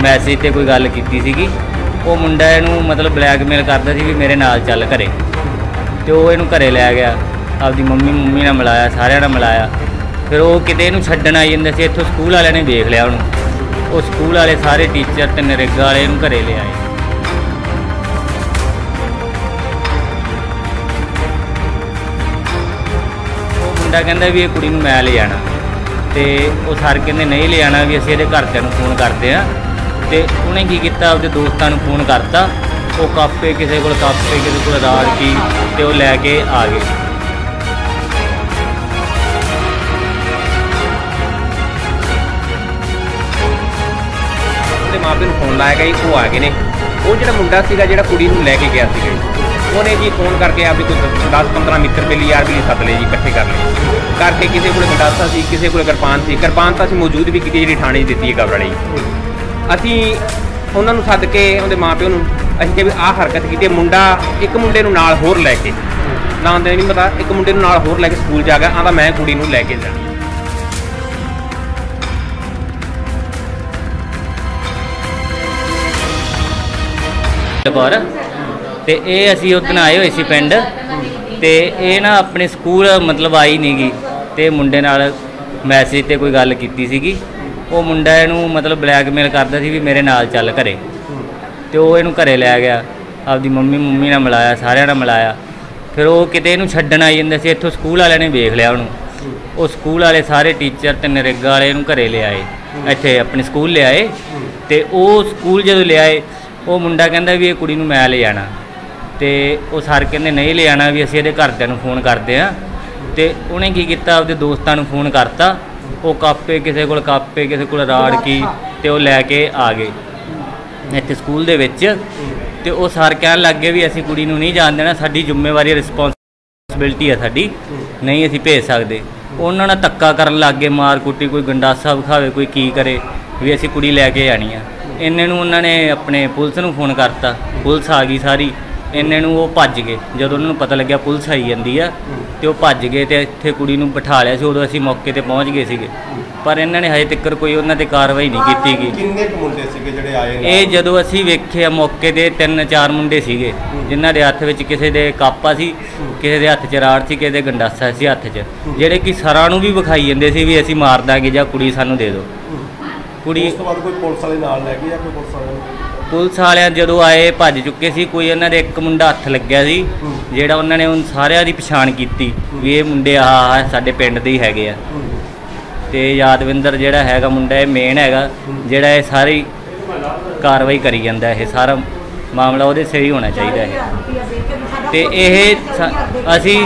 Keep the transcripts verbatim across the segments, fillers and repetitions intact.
Message ते कोई गल कीती सीगी। वो मुंडा इहनूं मतलब ब्लैकमेल करदा सी भी मेरे नाल चल घरे, ते वो इहनूं घरे लै गया, आपदी मम्मी मम्मी नाल मिलाया, सारिਆਂ नाल मिलाया। फिर वो किते इहनूं छड्डण आई जांदे सी, इत्थों स्कूल वालिਆਂ ने देख लिया उहनूं। वो स्कूल वाले सारे टीचर ते नरेगा वाले इहनूं घरे ले आए। वो मुंडा कहंदा भी ये कुड़ी नूं मैं ले जाना, ते वो सर कहंदे नहीं ले जाना, भी असीं इहदे घरदिਆਂ ਨੂੰ फोन करते हैं। तो उन्हें की किया, अपने दोस्तों को फोन करता, वो कापे किसी को कापे किसी को राड़ की तो लैके आ गए। माँ प्यो फोन लाया गया, वो आ गए ने। वो जो मुंडा सीगा जो कुड़ी नूं लैके गया सीगा, उन्हें जी फोन करके आपकी कोई दस पंद्रह मित्र बेली यार बेली सद ले जी, इकट्ठे कर ले करके किसी को गंडासा सी, किसी को किरपान सी। किरपान तो असीं मौजूद भी की जी थाने दी है गबराली। असीं उन्होंने सद के उनके माँ प्यो असीं कहा भी आह हरकत की। मुंडा एक मुंडे नूं नाल होर लैके, नाम तो नहीं पता, एक मुंडे नूं नाल होर लैके स्कूल जा गया, आंदा मैं कुड़ी नूं लैके जाना। कौर ते ये असीं उदण आए हुए सी पिंड, ते ये ना अपने स्कूल मतलब आई नहीं गई, ते मुंडे नाल मैसेज ते कोई गल कीती सीगी। वो मुंडा इहनूं मतलब ब्लैकमेल करदा सी भी मेरे नाल चल घरे, ते वो इहनूं घरे लै गया, आपदी मम्मी मम्मी नाल मिलाया, सारिਆਂ नाल मिलाया। फिर वो किते इहनूं छड्डण आई जांदे सी, इत्थों स्कूल वालिਆਂ ने देख लिया उहनूं। वो स्कूल वाले सारे टीचर ते नरेगा वाले इहनूं घरे ले आए, इत्थे अपने स्कूल ले आए। ते वो स्कूल जदों ले आए, वो मुंडा कहंदा भी ये कुड़ी नूं मैं ले जाना, ते वो सर कहंदे नहीं ले जाना, भी असीं इहदे घरदिਆਂ ਨੂੰ फोन करते हैं। तो उन्हें की किया, अपने दोस्तों को फोन करता, वो कापे किसी को कापे किसी को राड़ की तो वो लैके आ गए इत्थे स्कूल दे विच। ते वो सर कहन लग गए भी असीं कुड़ी नूं नहीं जाण देना, साडी जिम्मेवारी रिस्पोंसिबिलिटी है साडी, नहीं असीं भेज सकते। उन्होंने ने धक्का करन लग गए, मार कुट्टी, कोई गंडासा विखावे, कोई की करे भी असीं कुड़ी लैके जानी है। इन्ने नूं उन्होंने अपने पुलिस नूं फोन करता, पुलिस आ गई सारी। इन्ने नूं वो भज गए, जदों उन्होंने पता लग्या पुलिस आई जाती है तो वो भज गए, तो इत्थे कुड़ी नूं बिठा लिया सी। उदों असीं मौके ते पहुँच गए सीगे, पर इन्हों ने हजे तक कोई उन्हां ते कार्रवाई नहीं की गई। ये जदों असीं वेखे मौके ते तीन चार मुंडे सीगे, जिन्हां दे हत्थ विच किसी दे कापा सी, किसी दे हत्थ च राड़ सी, किसी दे गंडासा सी हत्थ च, जिहड़े कि सरां नूं भी विखाई जांदे सी भी असीं मार दांगे जां कुड़ी सानूं दे दो। कुड़ी पुलिस वाले जदों आए भज चुके सी, कोई उन्होंने दे एक मुंडा हत्थ लग्या सी, जिहड़ा उन्होंने उन सारिਆਂ दी पछाण कीती भी ये मुंडे आ साडे पिंड दे ही हैगे आ। ते यादविंदर जिहड़ा हैगा मुंडा ये मेन हैगा, जिहड़ा ये सारी कार्रवाई करी जांदा, ये सारा मामला उहदे सिर ही होना चाहिए है। ते यह असी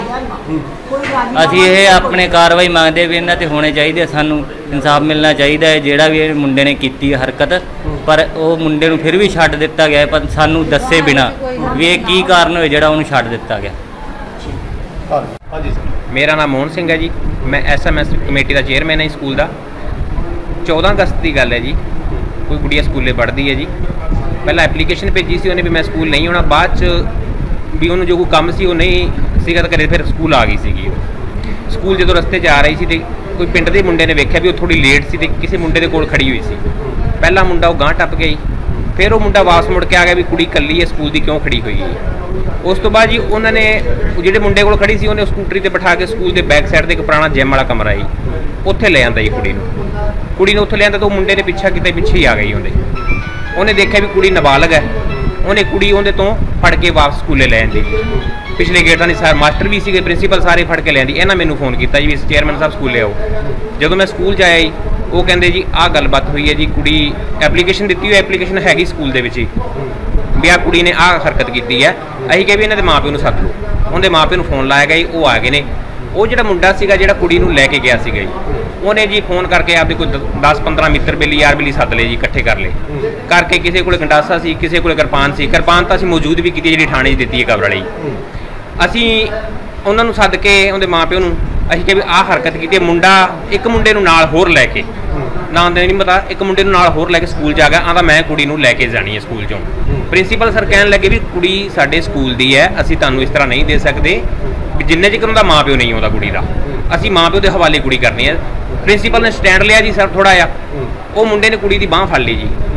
असी ये अपने कार्रवाई मंगते भी इन्हां ते होने चाहिए, सानू इंसाफ मिलना चाहिए है। जिहड़ा भी मुंडे ने की हरकत, पर वो मुंडे नूं फिर भी छड्ड दिता गया, पर सानू दस्से बिना भी ये की कारण होए जिहड़ा उहनूं छड्ड दिता गया। मेरा नाम मोहन सिंह है जी, मैं एस एम एस कमेटी का चेयरमैन है स्कूल का। चौदह अगस्त की गल है जी, कोई कुड़िया स्कूले पढ़ती है जी, पहला एप्लीकेशन भेजी सी उन्हें भी मैं स्कूल नहीं होना, बाद च भी उन्होंने जो कोई काम सी वो नहीं सीगा, तो घरे फिर स्कूल आ गई सी। स्कूल जो रस्ते च आ रही थी, कोई पिंड के मुंडे ने वेख्या भी वो थोड़ी लेट सी, किसी मुंडे के कोल खड़ी हुई सी। पहला मुंडा वो गांह टप गई, फिर वो मुंडा वापस मुड़ के आ गया भी कुड़ी कली है स्कूल की क्यों खड़ी हुई है। उस तो बाद जी उन्होंने जो मुंडे को खड़ी सी, उन्हें स्कूटरी पर बिठा के स्कूल के बैक साइड से एक पुराना जिम वाला कमरा जी, उत्थे ले आंदा जी कुड़ी नूं। कुड़ी ने उत्थे ले आंदा तो मुंडे ने पिछा किते पिछे ही आ गई। उन्हें उन्हें देखा भी कुड़ी नाबालग है, उन्हें कुड़ी उन्हें तो फड़ के वापस स्कूले ले आंदी। पिछले गेट नहीं सारे मास्टर भी सी, प्रिंसीपल सारे फड़ के ले आंदी। इन्हें मैनू फोन किया जी चेयरमैन साहब स्कूले आओ। जो मैं स्कूल जाया जी, वो कहते जी आह गलबात हुई है जी, कुड़ी एप्लीकेशन दी हुई, एप्लीकेशन हैगी स्कूल के ही भी आ कुड़ी ने आह हरकत की है। असीं कहा भी इन्होंने माँ प्यो सद लो, उन्हें माँ प्यो फोन लाया गया, वो आ गए ने। वो जो मुंडा सीगा जो कुड़ी नूं लैके गया सीगा जी, उन्हें जी फोन करके आपके कोई दस पंद्रह मित्र बेली यार बेली सद ले जी, इकट्ठे कर ले करके किसी को गंडासा सी, किसी को किरपान सी। किरपान तो असीं मौजूद भी की जी थाने दी है गबराली। असीं उन्होंने सद के उनके माँ प्यो नूं असीं कहा भी आह हरकत की। मुंडा एक मुंडे नूं नाल होर लैके, नाम तो नहीं पता, एक मुंडे नूं नाल होर लैके स्कूल जा गया, आंदा मैं कुड़ी नूं लैके जानी है स्कूल चों। प्रिंसीपल सर कहन लगे भी कुड़ी साडे स्कूल दी है, असीं तुहानूं इस तरह नहीं दे सकते भी जिन्ने चिर उनका माँ प्यो नहीं आता कुड़ी का, असीं माँ प्यो के हवाले कुड़ी करनी है। प्रिंसीपल ने स्टैंड लिया जी सर थोड़ा जा, वो मुंडे ने कुड़ी की बांह फड़ ली जी,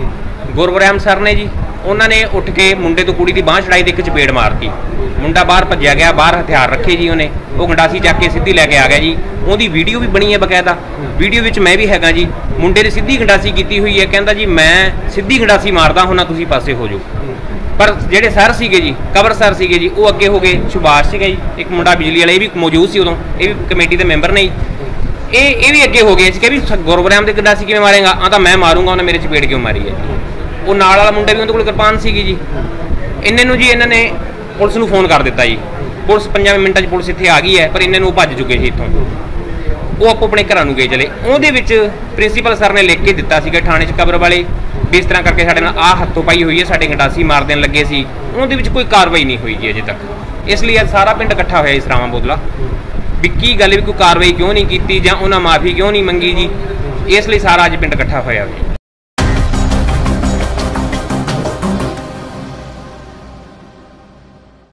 ਗੁਰਬਰਾਮ ਸਰ ਨੇ ਜੀ, ਉਹਨਾਂ ਨੇ ਉੱਠ ਕੇ ਮੁੰਡੇ ਤੋਂ ਕੁੜੀ ਦੀ ਬਾਂਹ ਛੜਾਈ ਦੇ ਇੱਕ ਚਪੇੜ ਮਾਰਤੀ। ਮੁੰਡਾ ਬਾਹਰ ਭੱਜਿਆ ਗਿਆ, ਬਾਹਰ ਹਥਿਆਰ ਰੱਖੇ ਜੀ ਉਹਨੇ, ਉਹ ਗੰਡਾਸੀ ਚੱਕ ਕੇ ਸਿੱਧੀ ਲੈ ਕੇ ਆ ਗਿਆ ਜੀ। ਉਹਦੀ ਵੀਡੀਓ ਵੀ ਬਣੀ ਹੈ ਬਕਾਇਦਾ, ਵੀਡੀਓ ਵਿੱਚ ਮੈਂ ਵੀ ਹੈਗਾ ਜੀ। ਮੁੰਡੇ ਨੇ ਸਿੱਧੀ ਗੰਡਾਸੀ ਕੀਤੀ ਹੋਈ ਹੈ, ਕਹਿੰਦਾ ਜੀ ਮੈਂ ਸਿੱਧੀ ਗੰਡਾਸੀ ਮਾਰਦਾ ਹੁਣ, ਤੁਸੀਂ ਪਾਸੇ ਹੋ ਜਾਓ। ਪਰ ਜਿਹੜੇ ਸਰ ਸੀਗੇ ਜੀ, ਕਵਰ ਸਰ ਸੀਗੇ ਜੀ, ਉਹ ਅੱਗੇ ਹੋ ਗਏ। ਸੁਭਾਸ਼ ਸੀਗਾ ਜੀ, ਇੱਕ ਮੁੰਡਾ ਬਿਜਲੀ ਵਾਲਾ, ਇਹ ਵੀ ਮੌਜੂਦ ਸੀ ਉਦੋਂ, ਇਹ ਵੀ ਕਮੇਟੀ ਦੇ ਮੈਂਬਰ ਨੇ ਜੀ। ਇਹ ਇਹ ਵੀ ਅੱਗੇ ਹੋ ਗਏ ਸੀ ਕਿ ਵੀ ਗੁਰਬਰਾਮ ਦੇ ਗੰਡਾਸੀ ਕਿਵੇਂ ਮਾਰੇਗਾ? ਆ ਤਾਂ ਮੈਂ ਮਾਰੂੰਗਾ, ਉਹਨੇ ਮੇਰੇ ਚਪੇੜ ਕਿਉਂ ਮਾਰੀ ਹੈ? ਉਹ ਨਾਲ ਵਾਲਾ ਮੁੰਡਾ ਵੀ ਉਹਦੇ ਕੋਲ ਕਿਰਪਾਨ ਸੀਗੀ ਜੀ। ਇੰਨੇ ਨੂੰ ਜੀ ਇਹਨਾਂ ਨੇ ਪੁਲਿਸ ਨੂੰ ਫੋਨ ਕਰ ਦਿੱਤਾ ਜੀ। ਪੁਲਿਸ ਪੰਜਾਂ ਮਿੰਟਾਂ 'ਚ ਪੁਲਿਸ ਇੱਥੇ ਆ ਗਈ ਹੈ, ਪਰ ਇਹਨਾਂ ਨੂੰ ਭੱਜ ਚੁੱਕੇ ਸੀ ਇੱਥੋਂ। ਉਹ ਆਪੋ ਆਪਣੇ ਘਰਾਂ ਨੂੰ ਗਏ ਚਲੇ। ਉਹਦੇ ਵਿੱਚ ਪ੍ਰਿੰਸੀਪਲ ਸਰ ਨੇ ਲਿਖ ਕੇ ਦਿੱਤਾ ਸੀਗਾ ਥਾਣੇ 'ਚ ਕਬਰ ਵਾਲੇ ਵੀ ਇਸ ਤਰ੍ਹਾਂ ਕਰਕੇ ਸਾਡੇ ਨਾਲ ਆਹ ਹੱਥੋਂ ਪਾਈ ਹੋਈ ਹੈ, ਸਾਡੇ ਗੰਡਾਸੀ ਮਾਰ ਦੇਣ ਲੱਗੇ ਸੀ। ਉਹਦੇ ਵਿੱਚ ਕੋਈ ਕਾਰਵਾਈ ਨਹੀਂ ਹੋਈ ਜੀ ਅਜੇ ਤੱਕ। ਇਸ ਲਈ ਅੱਜ ਸਾਰਾ ਪਿੰਡ ਇਕੱਠਾ ਹੋਇਆ ਇਸ ਰਾਵਾਂ ਬੋਦਲਾ ਵੀ ਕੀ ਗੱਲ ਵੀ ਕੋਈ ਕਾਰਵਾਈ ਕਿਉਂ ਨਹੀਂ ਕੀਤੀ ਜਾਂ ਉਹਨਾਂ ਮਾਫੀ ਕਿਉਂ ਨਹੀਂ ਮੰਗੀ ਜੀ। ਇਸ ਲਈ ਸਾਰਾ ਅੱਜ ਪਿੰਡ ਇਕੱਠਾ ਹੋਇਆ ਜੀ।